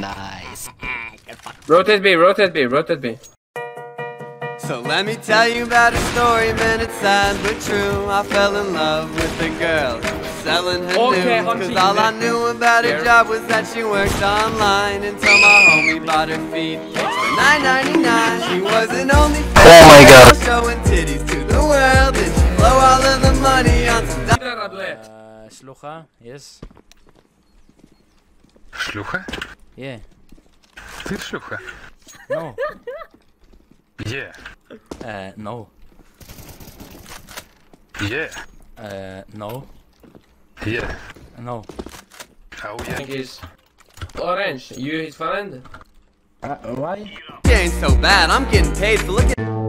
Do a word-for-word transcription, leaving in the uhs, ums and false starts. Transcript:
Nice. Rotate B, rotate B, rotate B. So let me tell you about a story, man, it's sad but true. I fell in love with a girl who was selling her Okay, news. Cause all I knew about her job was that she worked online. Until my homie bought her feet for nine ninety-nine. She was an only Oh my god. showing titties to the world. And she blow all of the money on some Uh, Slucha, yes. Slucha? Yeah. Ty slucha? No. Yeah. Uh, no. Yeah. Uh, no. Yeah. No. Oh I think yeah. he's orange. You his friend? Uh, why? She ain't so bad, I'm getting paid for looking.